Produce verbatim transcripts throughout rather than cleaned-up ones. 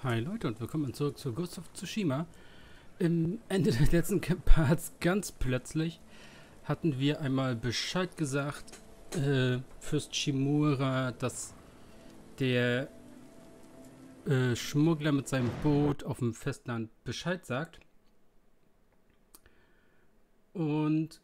Hi Leute und willkommen zurück zu Ghost of Tsushima. Im Ende des letzten Parts ganz plötzlich hatten wir einmal Bescheid gesagt, äh, Fürst Shimura, dass der äh, Schmuggler mit seinem Boot auf dem Festland Bescheid sagt. Und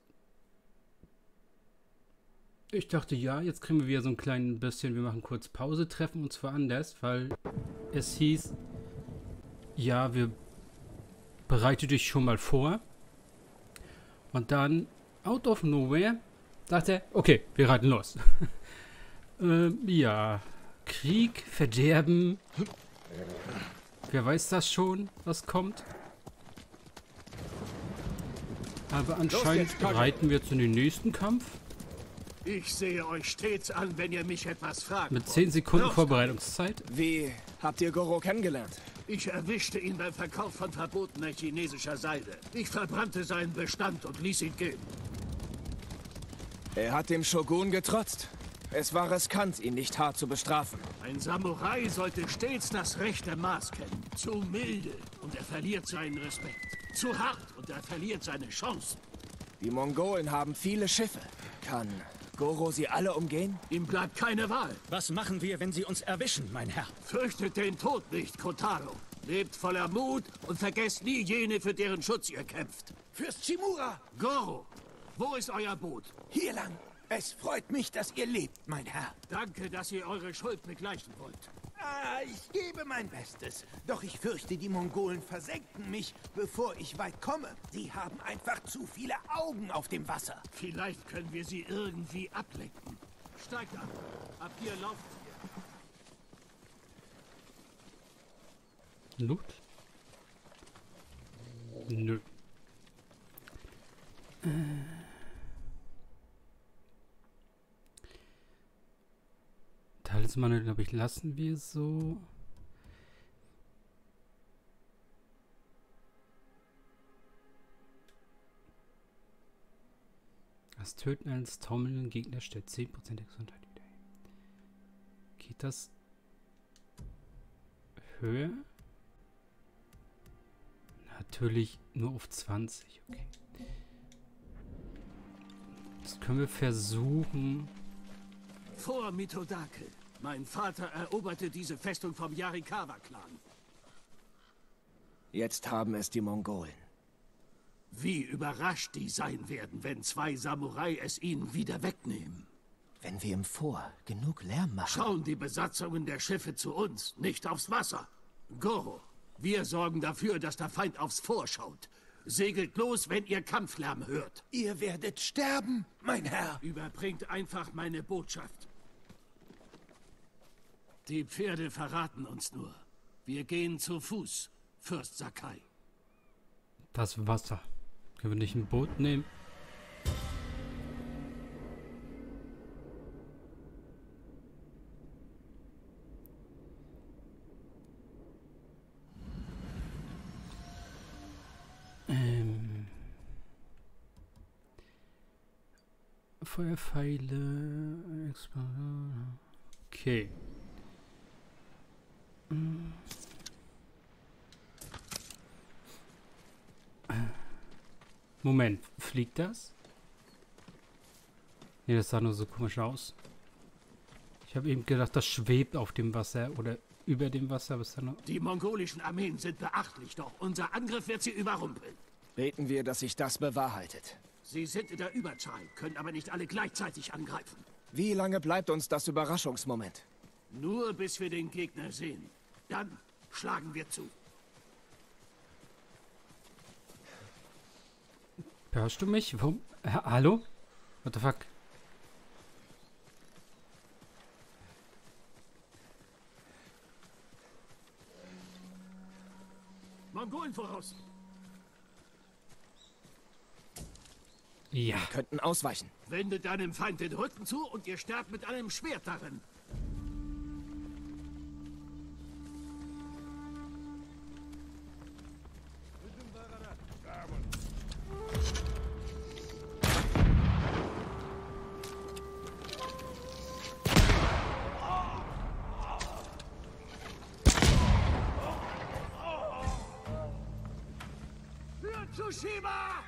ich dachte, ja, jetzt kriegen wir wieder so ein klein bisschen, wir machen kurz Pause, treffen uns woanders, weil es hieß, ja, wir bereite dich schon mal vor. Und dann, out of nowhere, dachte er, okay, wir reiten los. ähm, ja, Krieg, Verderben. Wer weiß das schon, was kommt? Aber anscheinend reiten wir zu dem nächsten Kampf. Ich sehe euch stets an, wenn ihr mich etwas fragt. Mit zehn Sekunden Vorbereitungszeit. Wie habt ihr Goro kennengelernt? Ich erwischte ihn beim Verkauf von verbotener chinesischer Seide. Ich verbrannte seinen Bestand und ließ ihn gehen. Er hat dem Shogun getrotzt. Es war riskant, ihn nicht hart zu bestrafen. Ein Samurai sollte stets das rechte Maß kennen. Zu milde und er verliert seinen Respekt. Zu hart und er verliert seine Chancen. Die Mongolen haben viele Schiffe. Kann Goro sie alle umgehen? Ihm bleibt keine Wahl. Was machen wir, wenn sie uns erwischen, mein Herr? Fürchtet den Tod nicht, Kotaro. Lebt voller Mut und vergesst nie jene, für deren Schutz ihr kämpft. Fürst Shimura! Goro, wo ist euer Boot? Hier lang. Es freut mich, dass ihr lebt, mein Herr. Danke, dass ihr eure Schuld begleichen wollt. Ah, ich gebe mein Bestes. Doch ich fürchte, die Mongolen versenken mich, bevor ich weit komme. Sie haben einfach zu viele Augen auf dem Wasser. Vielleicht können wir sie irgendwie ablenken. Steigt ab. Ab hier lauft ihr. Loot? Nö. Äh. Talisman, glaube ich, lassen wir so. Das Töten eines taumelnden Gegners stellt zehn Prozent der Gesundheit wieder her. Geht das höher? Natürlich nur auf zwanzig, okay. Das können wir versuchen. Vor Mitodake. Mein Vater eroberte diese Festung vom Yarikawa-Clan. Jetzt haben es die Mongolen. Wie überrascht die sein werden, wenn zwei Samurai es ihnen wieder wegnehmen. Wenn wir im Vor genug Lärm machen... Schauen die Besatzungen der Schiffe zu uns, nicht aufs Wasser. Goro, wir sorgen dafür, dass der Feind aufs Vor schaut. Segelt los, wenn ihr Kampflärm hört. Ihr werdet sterben, mein Herr. Überbringt einfach meine Botschaft. Die Pferde verraten uns nur. Wir gehen zu Fuß, Fürst Sakai. Das Wasser. Können wir nicht ein Boot nehmen? Ähm. Feuerpfeile. Okay. Moment, fliegt das? Ne, das sah nur so komisch aus. Ich habe eben gedacht, das schwebt auf dem Wasser oder über dem Wasser. Aber ist da noch... Die mongolischen Armeen sind beachtlich, doch unser Angriff wird sie überrumpeln. Beten wir, dass sich das bewahrheitet. Sie sind in der Überzahl, können aber nicht alle gleichzeitig angreifen. Wie lange bleibt uns das Überraschungsmoment? Nur bis wir den Gegner sehen. Dann schlagen wir zu. Hörst du mich? Warum? Ha Hallo? What the fuck? Mongolen voraus. Ja. Wir könnten ausweichen. Wendet deinem Feind den Rücken zu und ihr sterbt mit einem Schwert darin. Tsushima!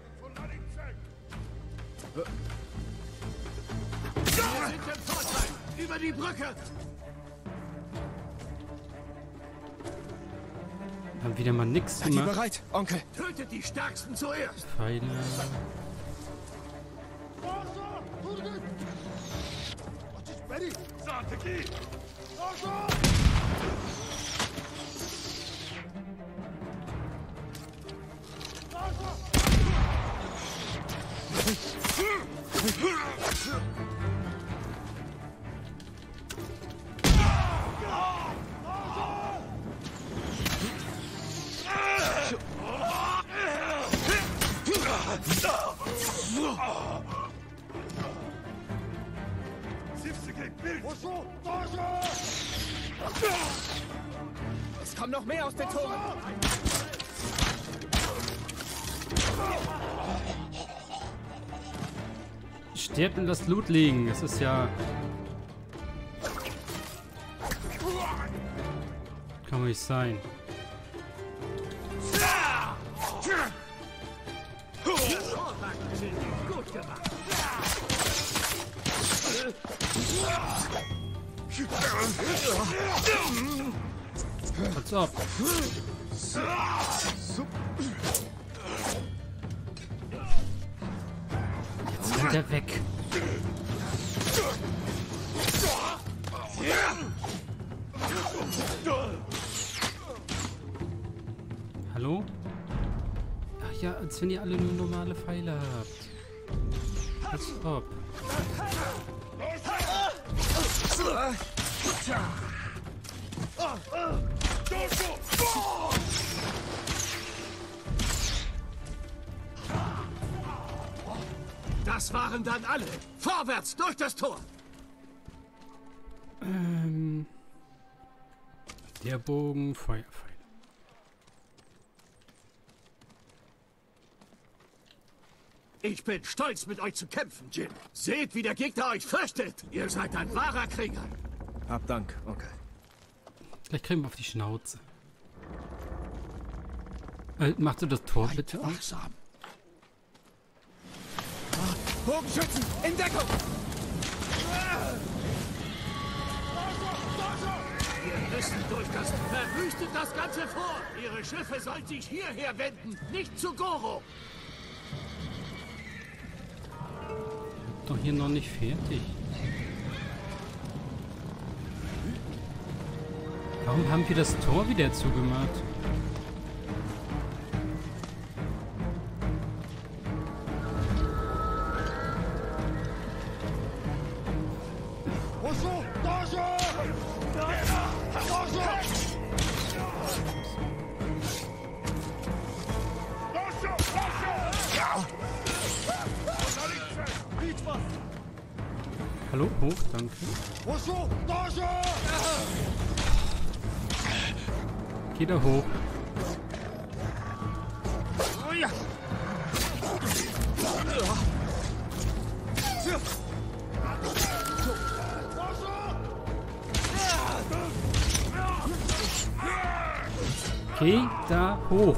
Wir sind im Vorteil! Über die Brücke! Haben wieder mal nichts Seid ihr gemacht. bereit, Onkel? Tötet die Stärksten zuerst! Pfeile. Es kommen noch mehr aus den Toren. Stirbt und das Loot liegen. Das ist ja... Kann wohl nicht sein. Gut gemacht! Als ob. Jetzt rennt er weg. Hallo? Ach ja, als wenn ihr alle nur normale Pfeile habt. Als ob. Das waren dann alle! Vorwärts, durch das Tor! Ähm, der Bogen, Feuerpfeil. Ich bin stolz, mit euch zu kämpfen, Jin. Seht, wie der Gegner euch fürchtet. Ihr seid ein wahrer Krieger. Hab Dank, Onkel. Gleich kriegen wir auf die Schnauze. Äh, machst du das Tor bitte auf? Wachsam. Bogenschützen, in Deckung! Wir müssen durch das... Verwüstet das ganze Fort. Ihre Schiffe sollen sich hierher wenden, nicht zu Goro. Doch hier noch nicht fertig. Warum haben wir das Tor wieder zugemacht? Hallo, hoch, danke. Geh da hoch. Geh da hoch.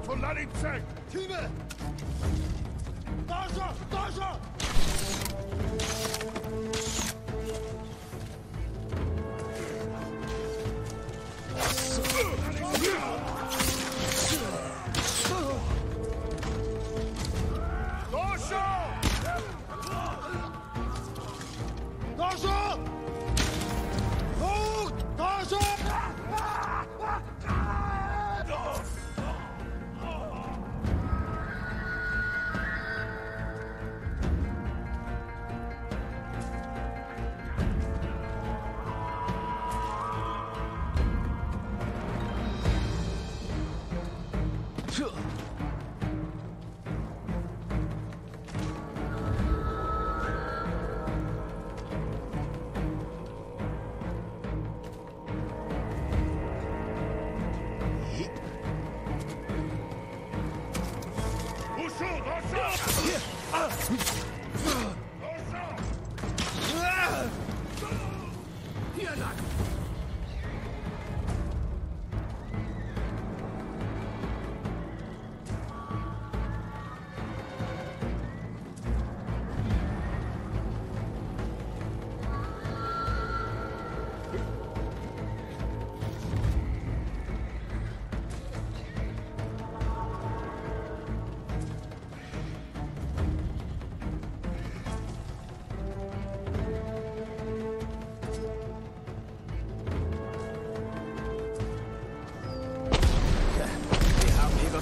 Hier lang.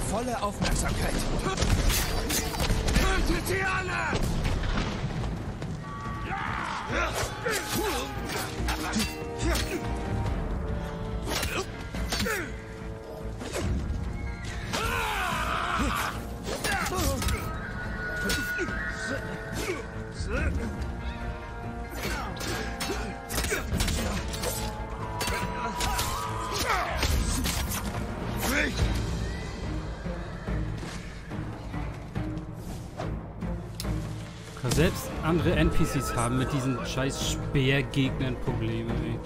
volle Aufmerksamkeit. Tötet sie alle! Selbst andere N P Cs haben mit diesen scheiß Speergegnern Probleme, ey.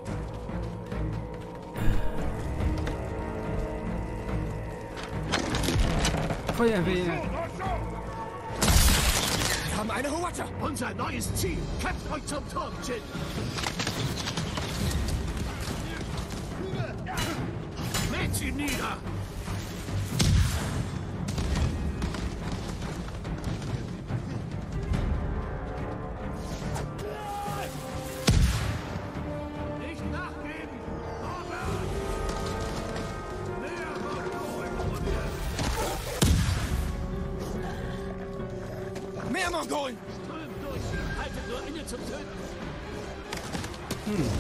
Feuerwehr! Wir haben eine Huacha! Unser neues Ziel! Kämpft euch zum Turm, Jin! Mäht sie nieder! Mehr Mongolen! Strömt durch! Haltet nur inne zum Töten! Hm.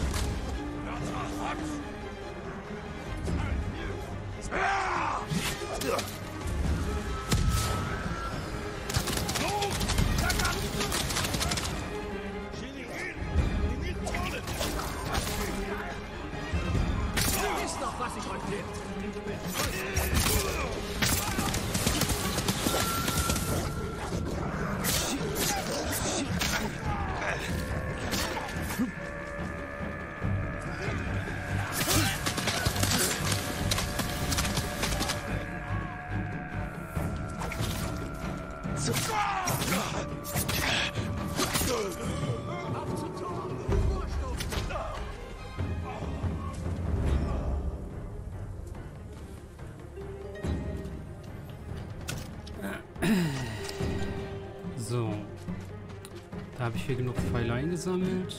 Wisst noch, was ich euch lehrt! So. Da habe ich hier genug Pfeile eingesammelt.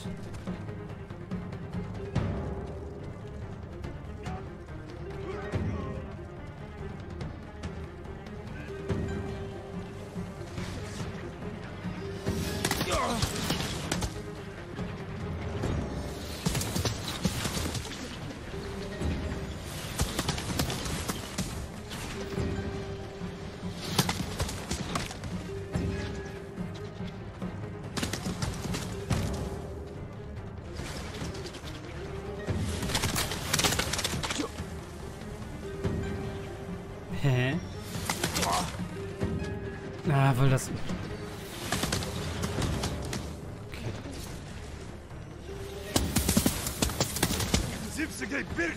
Hä? Ah, weil das... Okay. siebziger Bild!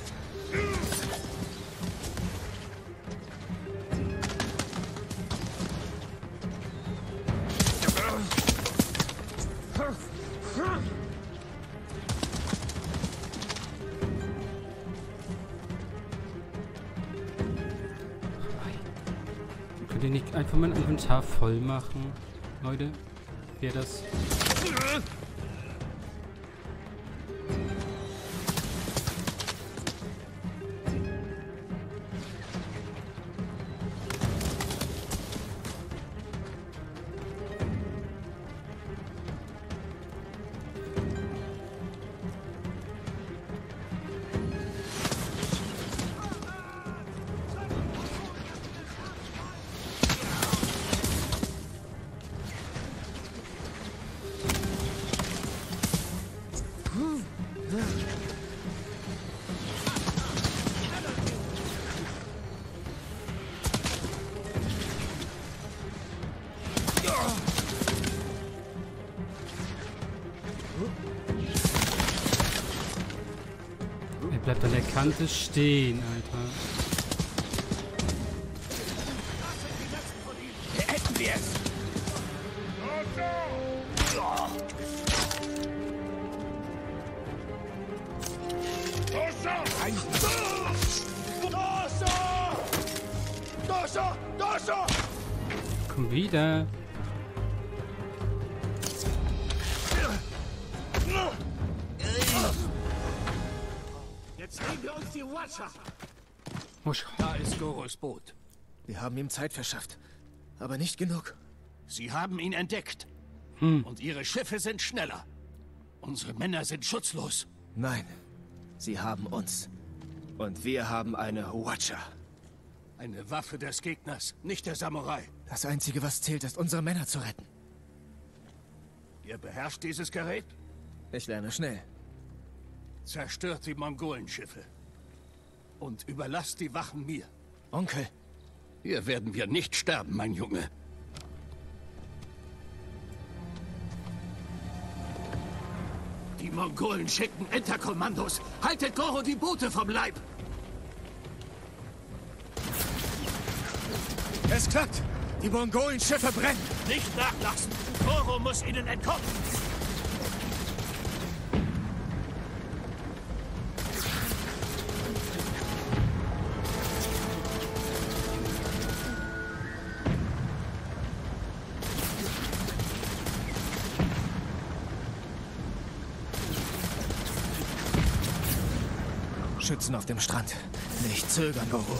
Könnt ihr nicht einfach mein Inventar voll machen, Leute? Wäre das... Er bleibt an der Kante stehen, Alter. Hätten wir es! Komm wieder. Jetzt nehmen wir uns die Huacha! Musch. Da ist Goros Boot. Wir haben ihm Zeit verschafft, aber nicht genug. Sie haben ihn entdeckt. Hm. Und ihre Schiffe sind schneller. Unsere Männer sind schutzlos. Nein, sie haben uns. Und wir haben eine Watcher. Eine Waffe des Gegners, nicht der Samurai. Das Einzige, was zählt, ist, unsere Männer zu retten. Ihr beherrscht dieses Gerät? Ich lerne schnell. Zerstört die Mongolenschiffe. Und überlasst die Wachen mir. Onkel. Hier werden wir nicht sterben, mein Junge. Die Mongolen schicken Enterkommandos. Haltet Goro die Boote vom Leib! Es klappt! Die Mongolen-Schiffe brennen! Nicht nachlassen! Goro muss ihnen entkommen! Schützen auf dem Strand. Nicht zögern, Goro.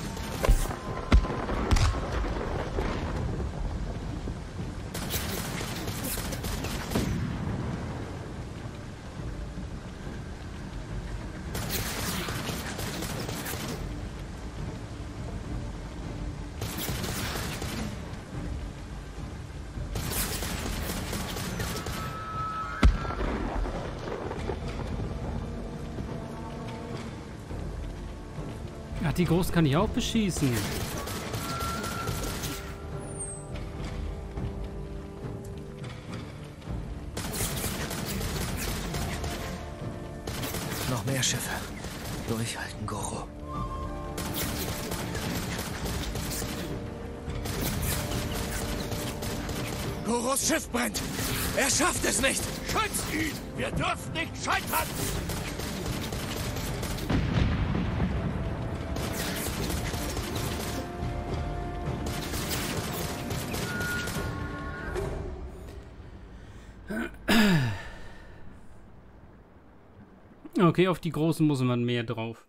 Ach, die Großen kann ich auch beschießen. Noch mehr Schiffe. Durchhalten, Goro. Goros Schiff brennt! Er schafft es nicht! Schützt ihn! Wir dürfen nicht scheitern! Okay, auf die Großen muss man mehr drauf.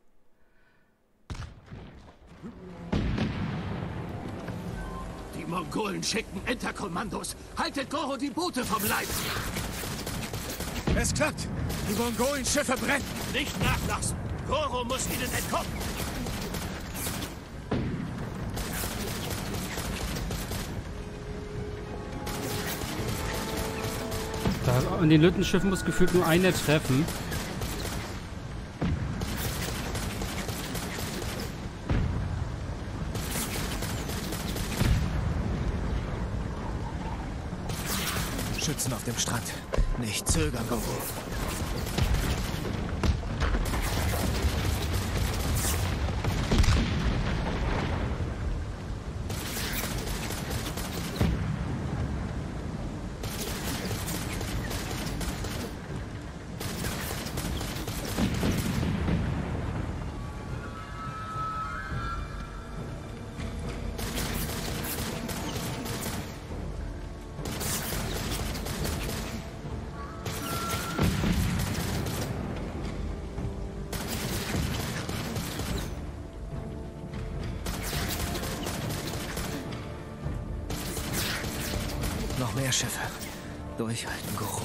Die Mongolen schicken Enterkommandos. Haltet Goro die Boote vom Leib! Es klappt! Die Mongolen-Schiffe brennen! Nicht nachlassen! Goro muss ihnen entkommen! Da, an den Lüttenschiffen muss gefühlt nur einer treffen. Schützen auf dem Strand. Nicht zögern, Goro. Noch mehr Schiffe. Durchhalten, Goro.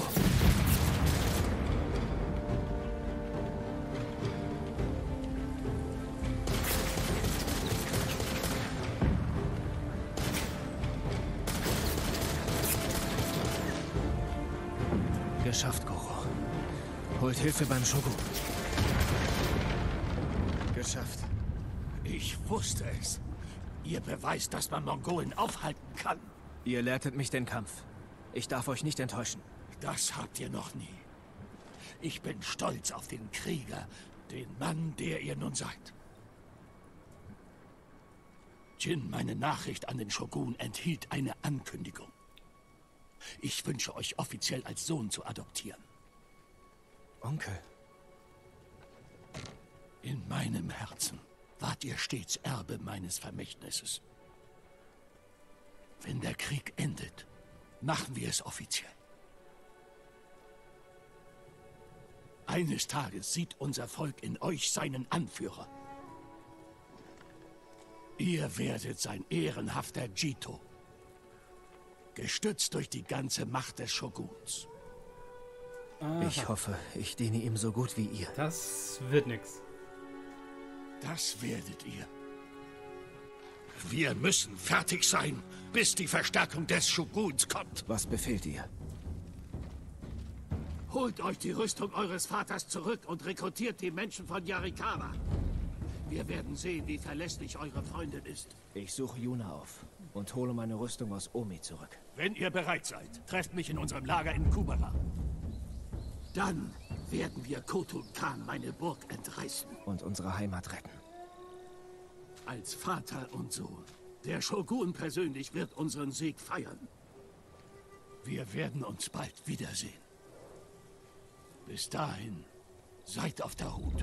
Geschafft, Goro. Holt Hilfe beim Shogun. Geschafft. Ich wusste es. Ihr beweist, dass man Mongolen aufhalten kann. Ihr lehrtet mich den Kampf. Ich darf euch nicht enttäuschen. Das habt ihr noch nie. Ich bin stolz auf den Krieger, den Mann, der ihr nun seid. Jin, meine Nachricht an den Shogun enthielt eine Ankündigung. Ich wünsche euch offiziell als Sohn zu adoptieren. Onkel. In meinem Herzen wart ihr stets Erbe meines Vermächtnisses. Wenn der Krieg endet, machen wir es offiziell. Eines Tages sieht unser Volk in euch seinen Anführer. Ihr werdet sein ehrenhafter Jito. Gestützt durch die ganze Macht des Shoguns. Aha. Ich hoffe, ich diene ihm so gut wie ihr. Das wird nix. Das werdet ihr. Wir müssen fertig sein, bis die Verstärkung des Shoguns kommt. Was befehlt ihr? Holt euch die Rüstung eures Vaters zurück und rekrutiert die Menschen von Yarikawa. Wir werden sehen, wie verlässlich eure Freundin ist. Ich suche Yuna auf und hole meine Rüstung aus Omi zurück. Wenn ihr bereit seid, trefft mich in unserem Lager in Kubara. Dann werden wir Khotun Khan meine Burg entreißen. Und unsere Heimat retten. Als Vater und Sohn. Der Shogun persönlich wird unseren Sieg feiern. Wir werden uns bald wiedersehen. Bis dahin, seid auf der Hut.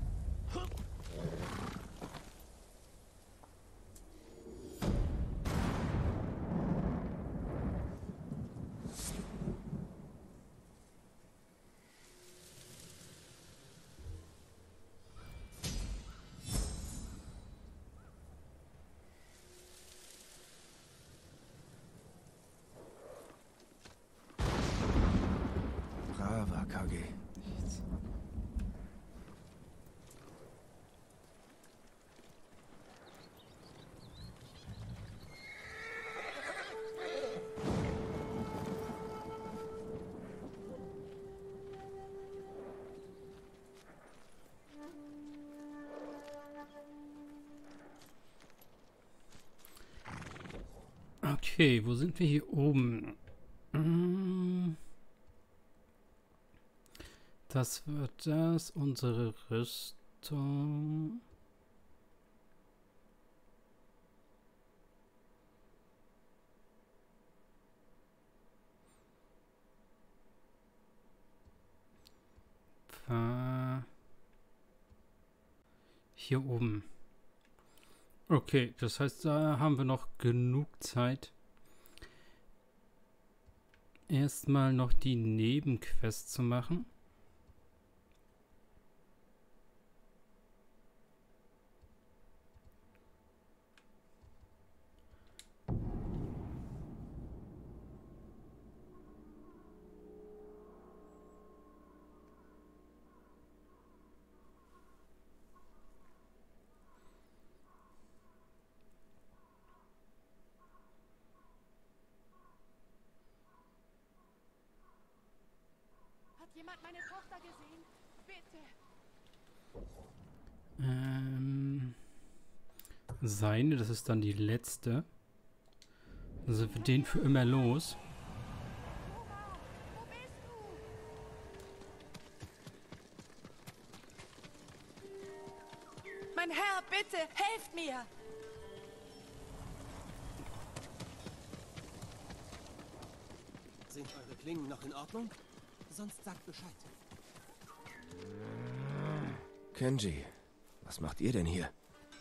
Brava, Kage. Okay, wo sind wir hier oben? Mm. Das wird das, unsere Rüstung. Pfa- Hier oben. Okay, das heißt, da haben wir noch genug Zeit. Erstmal noch die Nebenquest zu machen. Hat jemand meine Tochter gesehen? Bitte. Ähm, seine, das ist dann die letzte. Dann sind wir den für immer los. Oma, wo bist du? Mein Herr, bitte, helft mir! Sind eure Klingen noch in Ordnung? Sonst sagt Bescheid. Kenji, was macht ihr denn hier?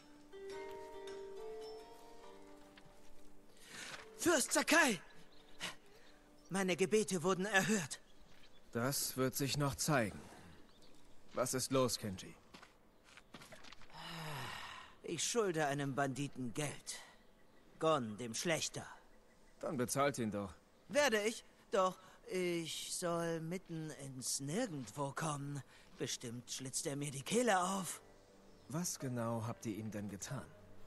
Fürst Sakai! Meine Gebete wurden erhört. Das wird sich noch zeigen. Was ist los, Kenji? Ich schulde einem Banditen Geld. Gon, dem Schlächter. Dann bezahlt ihn doch. Werde ich? Doch, ich soll mitten ins Nirgendwo kommen. Bestimmt schlitzt er mir die Kehle auf. Was genau habt ihr ihm denn getan?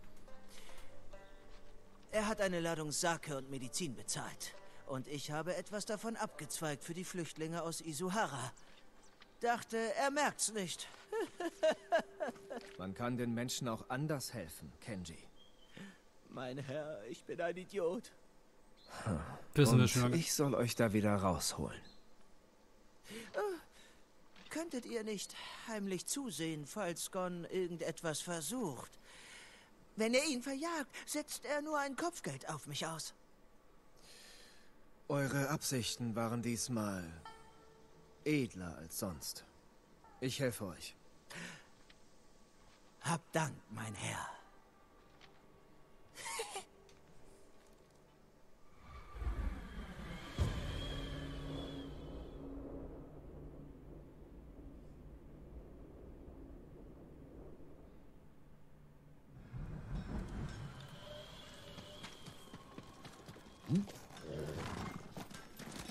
Er hat eine Ladung Sake und Medizin bezahlt. Und ich habe etwas davon abgezweigt für die Flüchtlinge aus Isuhara. Dachte, er merkt's nicht. Man kann den Menschen auch anders helfen, Kenji. Mein Herr, ich bin ein Idiot. Wissen wir Und schon lange. ich soll euch da wieder rausholen. Könntet ihr nicht heimlich zusehen, falls Gon irgendetwas versucht? Wenn ihr ihn verjagt, setzt er nur ein Kopfgeld auf mich aus. Eure Absichten waren diesmal edler als sonst. Ich helfe euch. Habt Dank, mein Herr.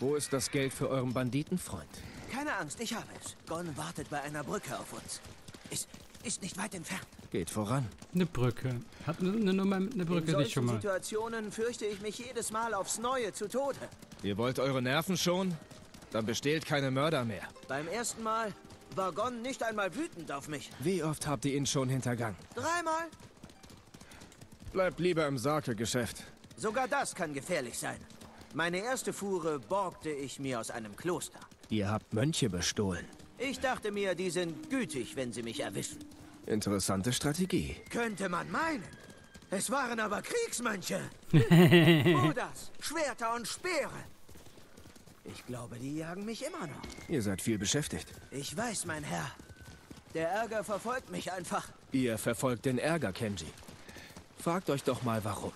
Wo ist das Geld für euren Banditenfreund? Keine Angst, ich habe es. Gon wartet bei einer Brücke auf uns. Ist, ist nicht weit entfernt. Geht voran. Eine Brücke. Hat eine, eine Nummer mit einer Brücke In nicht schon solchen mal. Situationen fürchte ich mich jedes Mal aufs Neue zu Tode. Ihr wollt eure Nerven schonen? Dann bestehlt keine Mörder mehr. Beim ersten Mal war Gon nicht einmal wütend auf mich. Wie oft habt ihr ihn schon hintergangen? Dreimal? Bleibt lieber im Sake-Geschäft. Sogar das kann gefährlich sein. Meine erste Fuhre borgte ich mir aus einem Kloster. Ihr habt Mönche bestohlen. Ich dachte mir, die sind gütig, wenn sie mich erwischen. Interessante Strategie. Könnte man meinen. Es waren aber Kriegsmönche. Buddhas, Schwerter und Speere. Ich glaube, die jagen mich immer noch. Ihr seid viel beschäftigt. Ich weiß, mein Herr. Der Ärger verfolgt mich einfach. Ihr verfolgt den Ärger, Kenji. Fragt euch doch mal, warum.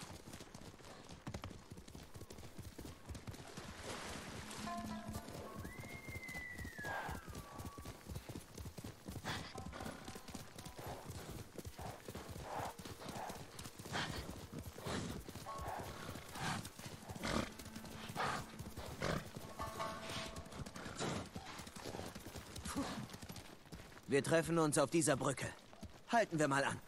Wir treffen uns auf dieser Brücke. Halten wir mal an.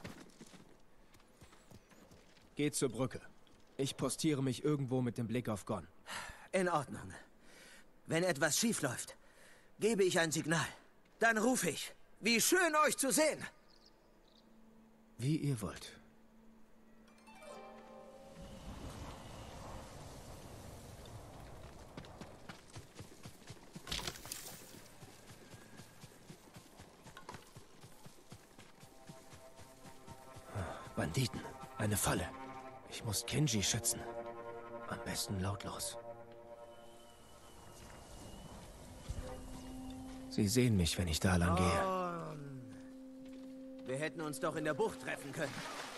Geht zur Brücke. Ich postiere mich irgendwo mit dem Blick auf Gon. In Ordnung. Wenn etwas schief läuft, gebe ich ein Signal. Dann rufe ich. Wie schön, euch zu sehen! Wie ihr wollt. Banditen. Eine Falle. Ich muss Kenji schützen. Am besten lautlos. Sie sehen mich, wenn ich da lang gehe. Oh, wir hätten uns doch in der Bucht treffen können.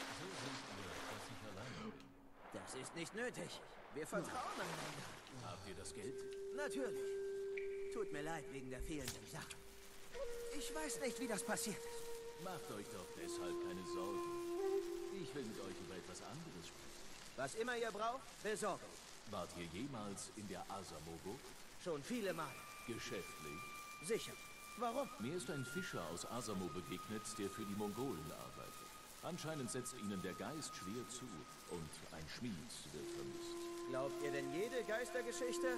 Das ist nicht nötig. Wir vertrauen einander. Habt ihr das Geld? Natürlich. Tut mir leid wegen der fehlenden Sache. Ich weiß nicht, wie das passiert ist. Macht euch doch deshalb keine Sorgen. Ich will mit euch über etwas anderes sprechen. Was immer ihr braucht, besorge ich. Wart ihr jemals in der Asamo-Bucht? Schon viele Male. Geschäftlich? Sicher. Warum? Mir ist ein Fischer aus Asamo begegnet, der für die Mongolen arbeitet. Anscheinend setzt ihnen der Geist schwer zu und ein Schmied wird vermisst. Glaubt ihr denn jede Geistergeschichte?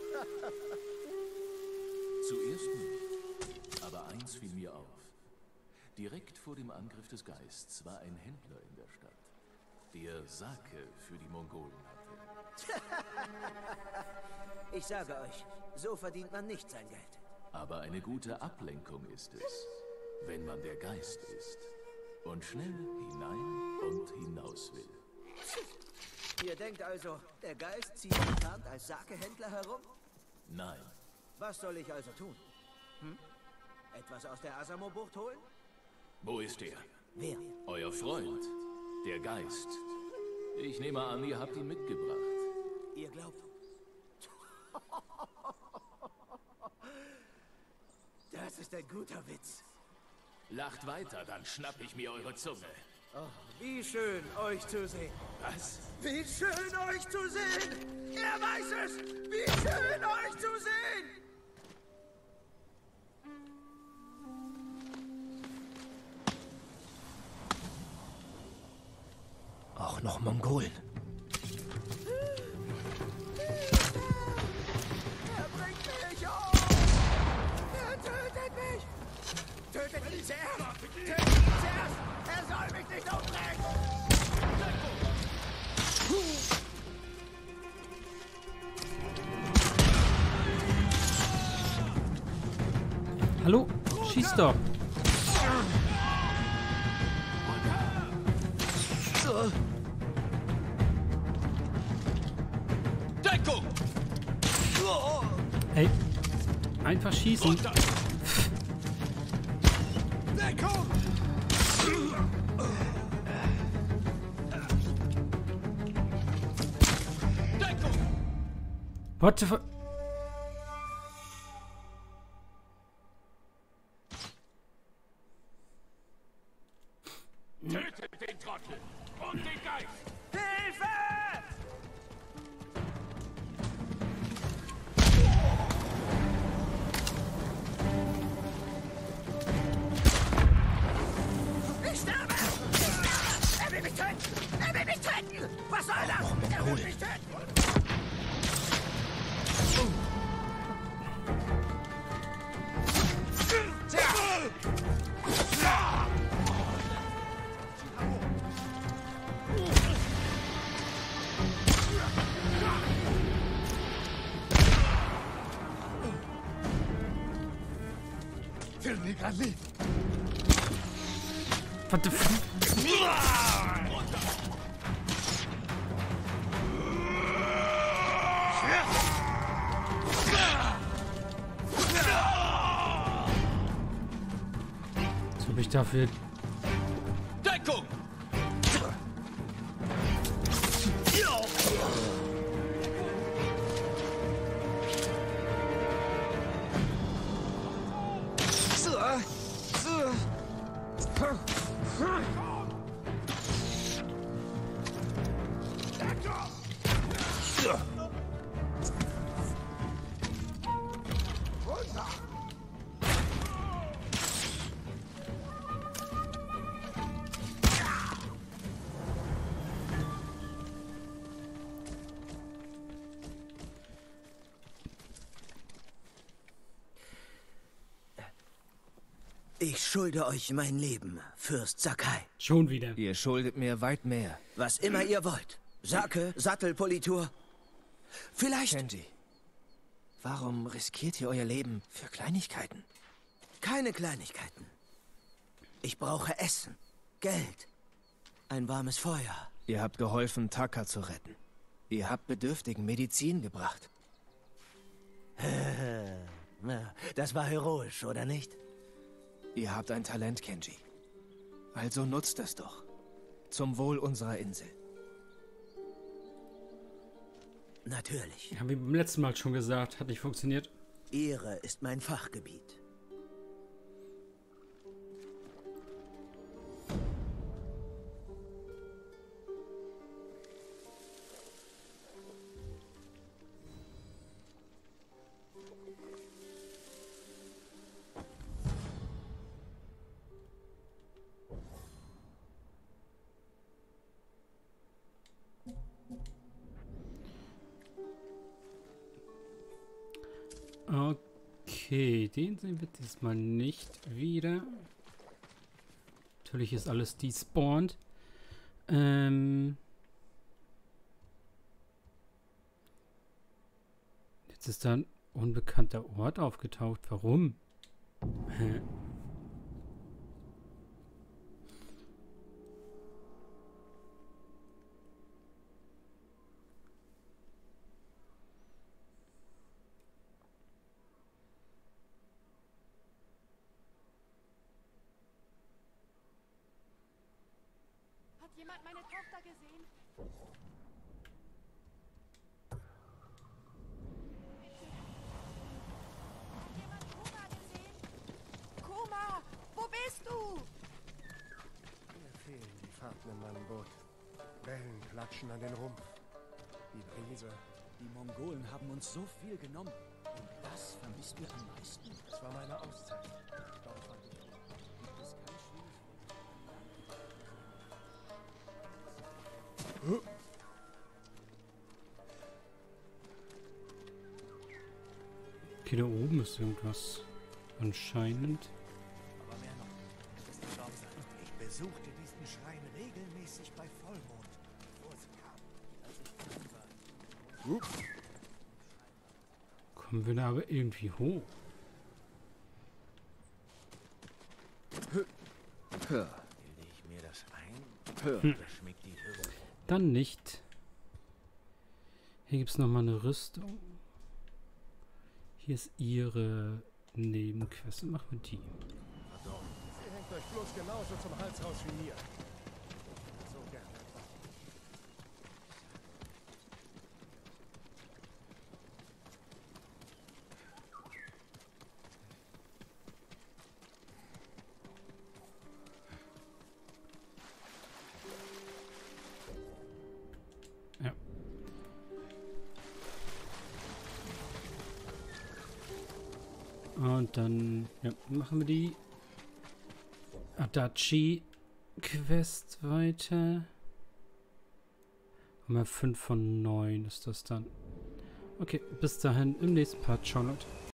Zuerst nicht. Aber eins fiel mir auf. Direkt vor dem Angriff des Geists war ein Händler in der Stadt, der Sake für die Mongolen hatte. Ich sage euch, so verdient man nicht sein Geld. Aber eine gute Ablenkung ist es, wenn man der Geist ist und schnell hinein und hinaus will. Ihr denkt also, der Geist zieht getarnt als Sake-Händler herum? Nein. Was soll ich also tun? Hm? Etwas aus der Asamo-Bucht holen? Wo ist er? Wer? Euer Freund, der Geist. Ich nehme an, ihr habt ihn mitgebracht. Ihr glaubt... Das ist ein guter Witz. Lacht weiter, dann schnapp ich mir eure Zunge. Oh, wie schön, euch zu sehen. Was? Wie schön, euch zu sehen! Er weiß es! Wie schön, euch zu sehen! Auch noch Mongolen. Er bringt mich um! Er tötet mich! Tötet ihn zuerst! Tötet ihn zuerst! Er soll mich nicht umbringen! Hallo? Schieß doch! Deckung! Ey, einfach schießen. Deckung! Deckung! What the fuck? Tötet den Trottel und den Geist! Hilfe! erholen. What the fuck? Was habe ich dafür? Deckung! Ich schulde euch mein Leben, Fürst Sakai. Schon wieder. Ihr schuldet mir weit mehr. Was immer ihr wollt. Sake, Sattelpolitur. Vielleicht... Kenji, warum riskiert ihr euer Leben für Kleinigkeiten? Keine Kleinigkeiten. Ich brauche Essen, Geld, ein warmes Feuer. Ihr habt geholfen, Taka zu retten. Ihr habt Bedürftigen Medizin gebracht. Na, das war heroisch, oder nicht? Ihr habt ein Talent, Kenji. Also nutzt es doch. Zum Wohl unserer Insel. Natürlich. Haben wir beim letzten Mal schon gesagt, hat nicht funktioniert. Ehre ist mein Fachgebiet. Okay, den sehen wir diesmal nicht wieder. Natürlich ist alles despawned. Ähm Jetzt ist da ein unbekannter Ort aufgetaucht. Warum? Hä? Hat jemand meine Tochter gesehen? Hat jemand Kuma gesehen? Kuma, wo bist du? Mir fehlen die Fahrten in meinem Boot. Wellen klatschen an den Rumpf. Die Brise. Die Mongolen haben uns so viel genommen. Und das vermisst ihr am meisten? Das war meine Auszeit. Dort fand ich Ruhe. Gibt es kein schönes Okay, da oben ist irgendwas. Anscheinend. Aber mehr noch. Es ist Chance. Ich besuchte diesen Schrein regelmäßig bei Vollmond, bevor sie kam. Als ich klein war. Kommen wir da aber irgendwie hoch? Hör. Bilde ich mir das ein? Hör. Hm. Oder schmeckt die Höhe? Dann nicht. Hier gibt es nochmal eine Rüstung. Hier ist ihre Nebenquest. Machen wir die. Pardon. Sie hängt euch bloß genauso zum Hals raus wie mir. So gerne. Ja. Und dann ja, machen wir die Adachi Quest weiter. Mal fünf von neun ist das dann. Okay, bis dahin im nächsten Part. Ciao, Leute.